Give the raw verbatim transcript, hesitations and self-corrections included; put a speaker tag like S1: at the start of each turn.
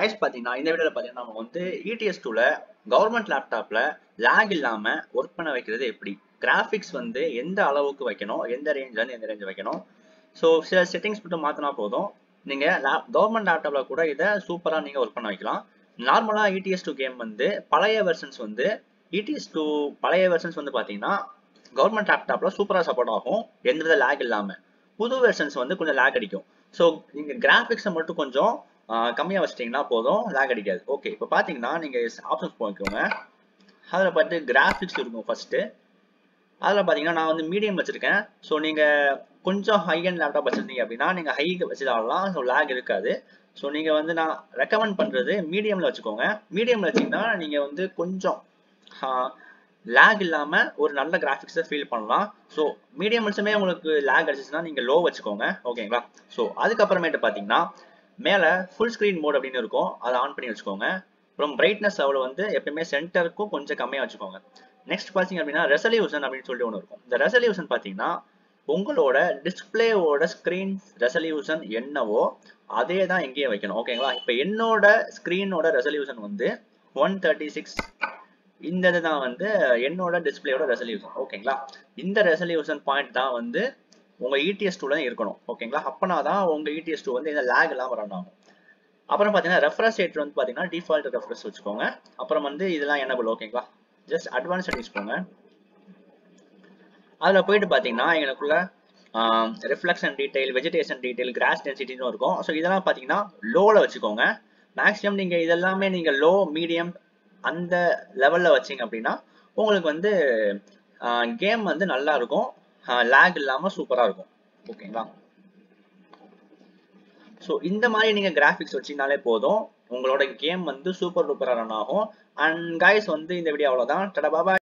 S1: Guys பார்த்தீங்கன்னா இந்த வீடியோவில் பார்த்தீங்கன்னா நம்ம வந்து இடிஎஸ் டூல கவர்மெண்ட் லேப்டாப்ல லேக் இல்லாமல் ஒர்க் பண்ண வைக்கிறது எப்படி, கிராஃபிக்ஸ் வந்து எந்த அளவுக்கு வைக்கணும், எந்த ரேஞ்சில் எந்த ரேஞ்ச் வைக்கணும். ஸோ சில செட்டிங்ஸ் மட்டும் மாற்றினா போதும், நீங்கள் லேப் கவர்மெண்ட் லேப்டாப்பில் கூட இதை சூப்பராக நீங்கள் ஒர்க் பண்ண வைக்கலாம். நார்மலாக இடிஎஸ் டூ கேம் வந்து பழைய வெர்ஷன்ஸ் வந்து இடிஎஸ் டூ பழைய வெர்ஷன்ஸ் வந்து பார்த்தீங்கன்னா கவர்மெண்ட் லேப்டாப்பில் சூப்பராக சப்போர்ட் ஆகும், எந்தவித லேக் இல்லாமல். புது வெர்ஷன்ஸ் வந்து கொஞ்சம் லேக் அடிக்கும். ஸோ நீங்கள் கிராஃபிக்ஸை மட்டும் கொஞ்சம் கம்மியாக வச்சிட்டிங்கன்னா போதும், லேக் அடிக்காது. ஓகே, இப்போ பார்த்தீங்கன்னா நீங்கள் ஆப்ஷன்ஸ் போய்க்கோங்க. அதில் பார்த்து கிராஃபிக்ஸ் இருக்கும் ஃபஸ்ட்டு. அதில் பார்த்தீங்கன்னா நான் வந்து மீடியம் வச்சுருக்கேன். ஸோ நீங்கள் கொஞ்சம் ஹை அண்ட் லேப்டாப் வச்சுருந்தீங்க அப்படின்னா நீங்கள் ஹைக்கு வச்சுதாகலாம், ஸோ லேக் இருக்காது. ஸோ நீங்கள் வந்து நான் ரெக்கமெண்ட் பண்ணுறது மீடியமில் வச்சுக்கோங்க. மீடியமில் வச்சிங்கன்னா நீங்கள் வந்து கொஞ்சம் லேக் இல்லாமல் ஒரு நல்ல கிராஃபிக்ஸை ஃபீல் பண்ணலாம். ஸோ மீடியம் வச்சுமே உங்களுக்கு லேக் அடிச்சுன்னா நீங்கள் லோ வச்சுக்கோங்க, ஓகேங்களா. ஸோ அதுக்கப்புறமேட்டு பார்த்தீங்கன்னா மேலே ஃபுல் ஸ்க்ரீன் மோட் அப்படின்னு இருக்கும், அதை ஆன் பண்ணி வச்சுக்கோங்க. அப்புறம் பிரைட்னஸ் லெவல் வந்து எப்பயுமே சென்டருக்கும் கொஞ்சம் கம்மியாக வச்சுக்கோங்க. நெக்ஸ்ட் பார்த்தீங்க அப்படின்னா ரெசல்யூஷன் அப்படின்னு சொல்லிட்டு ஒன்று இருக்கும். இந்த ரெசல்யூஷன் பார்த்தீங்கன்னா உங்களோட டிஸ்பிளேவோட ஸ்க்ரீன் ரெசல்யூஷன் என்னவோ அதே தான் எங்கேயும் வைக்கணும், ஓகேங்களா. இப்போ என்னோட ஸ்க்ரீனோட ரெசல்யூஷன் வந்து ஒன் தேர்ட்டி சிக்ஸ், இந்த இதுதான் வந்து என்னோட டிஸ்பிளேயோட ரெசல்யூஷன், ஓகேங்களா. இந்த ரெசல்யூஷன் பாயிண்ட் தான் வந்து உங்க இடிஎஸ் டூ தான் இருக்கணும், ஓகேங்களா. அப்பனா தான் உங்க இடிஎஸ் டூ வந்து இந்த லேக் இல்லாமல் ரன் ஆகும். அப்புறம் பார்த்தீங்கன்னா ரெஃப்ரெஷ் ரேட் வந்து பார்த்தீங்கன்னா டிஃபால்ட் ரெஃப்ரெஷ் வச்சுக்கோங்க. அப்புறம் வந்து இதெல்லாம் எனபிள், ஓகேங்களா. ஜஸ்ட் அட்வான்ஸ் செட்டிங்ஸ் போங்க. அதில் போயிட்டு பார்த்தீங்கன்னா எங்களுக்குள்ள reflection detail, vegetation detail, grass டென்சிட்டின்னு இருக்கும். ஸோ இதெல்லாம் பார்த்தீங்கன்னா லோவில் வச்சுக்கோங்க. மேக்ஸிமம் நீங்கள் இதெல்லாமே நீங்கள் லோ மீடியம் அந்த லெவலில் வச்சிங்க அப்படின்னா உங்களுக்கு வந்து கேம் வந்து நல்லா இருக்கும், லேக் இல்லாமல் சூப்பராக இருக்கும், ஓகேங்களா. ஸோ இந்த மாதிரி நீங்கள் கிராஃபிக்ஸ் வச்சிங்கனாலே போதும், உங்களோட கேம் வந்து சூப்பர் டூப்பராக ரன் ஆகும். அண்ட் கைஸ் வந்து இந்த வீடியோ அவ்வளோதான். டடா பாய்.